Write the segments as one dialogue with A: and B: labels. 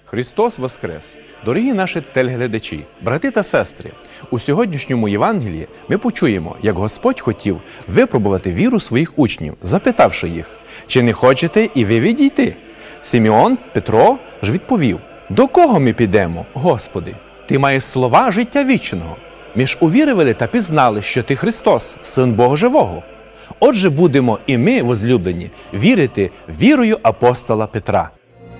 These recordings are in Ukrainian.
A: Христос Воскрес! Дорогі наші телеглядачі, брати та сестри! У сьогоднішньому Євангелії ми почуємо, як Господь хотів випробувати віру своїх учнів, запитавши їх, чи не хочете і ви відійти? Симеон Петро ж відповів, до кого ми підемо, Господи? Ти маєш слова життя вічного. Ми ж увірували та пізнали, що ти Христос, Син Бога Живого. Отже, будемо і ми, возлюблені, вірити вірою апостола Петра.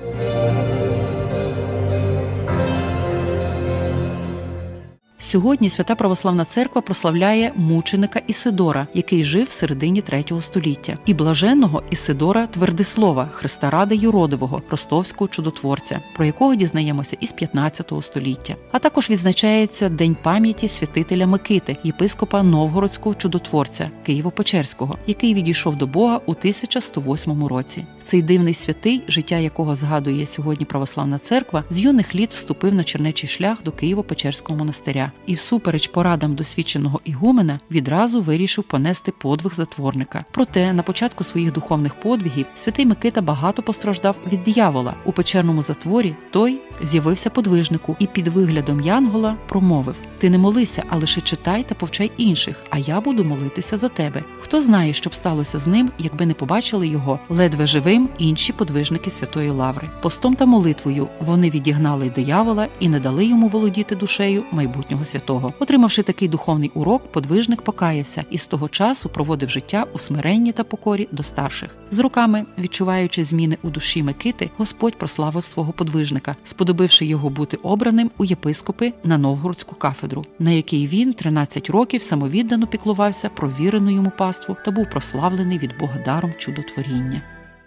B: Сьогодні Свята Православна Церква прославляє мученика Ісидора, який жив в середині 3 століття, і блаженного Ісидора Твердислова, Христа-ради Юродивого, ростовського чудотворця, про якого дізнаємося із 15 століття. А також відзначається День пам'яті святителя Микити, єпископа Новгородського чудотворця Києво-Печерського, який відійшов до Бога у 1108 році. Цей дивний святий, життя якого згадує сьогодні Православна Церква, з юних літ вступив на чернечий шлях до Києво-Печерського монастиря і всупереч порадам досвідченого ігумена відразу вирішив понести подвиг затворника. Проте на початку своїх духовних подвигів святий Микита багато постраждав від диявола. У печерному затворі той з'явився подвижнику і під виглядом янгола промовив: «Ти не молися, а лише читай та повчай інших, а я буду молитися за тебе». Хто знає, що б сталося з ним, якби не побачили його ледве живим інші подвижники Святої Лаври. Постом та молитвою вони відігнали диявола і не дали йому володіти душею майбутнього святого. Отримавши такий духовний урок, подвижник покаявся і з того часу проводив життя у смиренні та покорі до старших. З роками, відчуваючи зміни у душі Микити, Господь прославив свого подвижника, сподобивши його бути обраним у єпископи на Новгородську кафедру, на якій він 13 років самовіддано піклувався про вірену йому паству та був прославлений від Бога даром чудотворіння.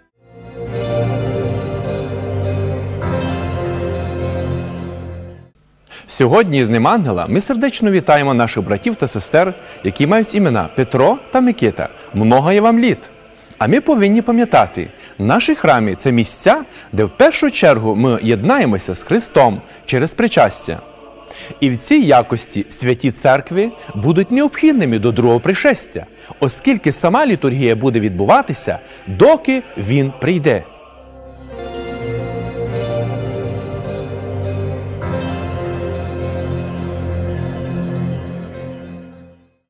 A: Сьогодні з Днем Ангела ми сердечно вітаємо наших братів та сестер, які мають імена Петро та Микита. Много є вам літ! А ми повинні пам'ятати, наші храми – це місця, де в першу чергу ми єднаємося з Христом через причастя. І в цій якості святі церкви будуть необхідними до другого пришестя, оскільки сама літургія буде відбуватися, доки Він прийде.